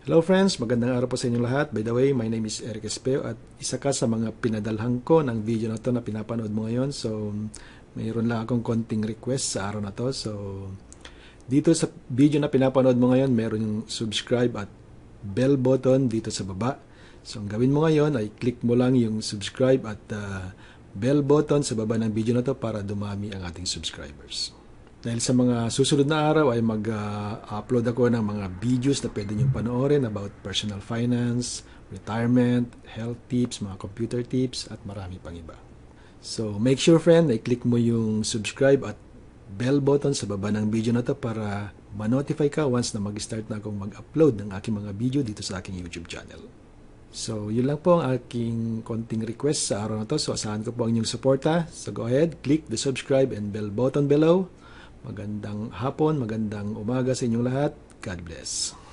Hello friends, magandang araw po sa inyong lahat. By the way, my name is Eric Espeo at isa ka sa mga pinadalhan ko ng video na to na pinapanood mo ngayon. So, mayroon lang akong konting request sa araw na to. So, dito sa video na pinapanood mo ngayon, meron yung subscribe at bell button dito sa baba. So, ang gawin mo ngayon ay click mo lang yung subscribe at bell button sa baba ng video na to para dumami ang ating subscribers. Dahil sa mga susunod na araw ay mag-upload ako ng mga videos na pwede niyong panoorin about personal finance, retirement, health tips, mga computer tips, at marami pang iba. So, make sure friend, i-click mo yung subscribe at bell button sa baba ng video na to para ma-notify ka once na mag-start na akong mag-upload ng aking mga video dito sa aking YouTube channel. So, yun lang po ang aking konting request sa araw na to. So, asahan ko po ang inyong suporta. So, go ahead, click the subscribe and bell button below. Magandang hapon, magandang umaga sa inyong lahat. God bless.